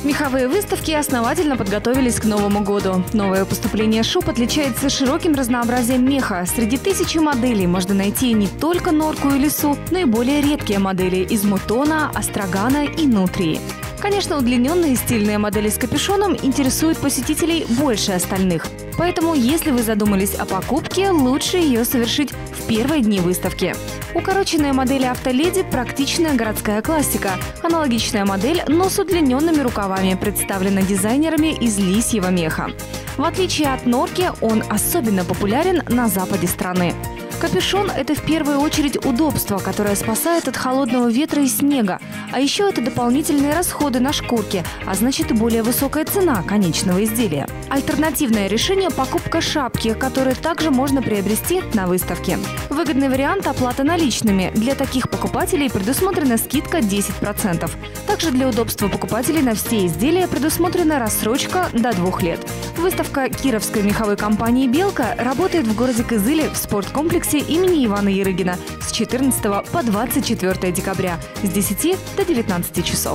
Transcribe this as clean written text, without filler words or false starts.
Меховые выставки основательно подготовились к Новому году. Новое поступление шуб отличается широким разнообразием меха. Среди тысячи моделей можно найти не только норку и лису, но и более редкие модели из мутона, астрагана и нутрии. Конечно, удлиненные стильные модели с капюшоном интересуют посетителей больше остальных. Поэтому, если вы задумались о покупке, лучше ее совершить в первые дни выставки. Укороченные модели автоледи – практичная городская классика. Аналогичная модель, но с удлиненными рукавами, представлена дизайнерами из лисьего меха. В отличие от норки, он особенно популярен на западе страны. Капюшон – это в первую очередь удобство, которое спасает от холодного ветра и снега. А еще это дополнительные расходы на шкурке, а значит и более высокая цена конечного изделия. Альтернативное решение – покупка шапки, которую также можно приобрести на выставке. Выгодный вариант – оплата наличными. Для таких покупателей предусмотрена скидка 10%. Также для удобства покупателей на все изделия предусмотрена рассрочка до 2 лет. Выставка Кировской меховой компании «Белка» работает в городе Кызыле в спорткомплексе имени Ивана Ярыгина с 14 по 24 декабря с 10 до 19 часов.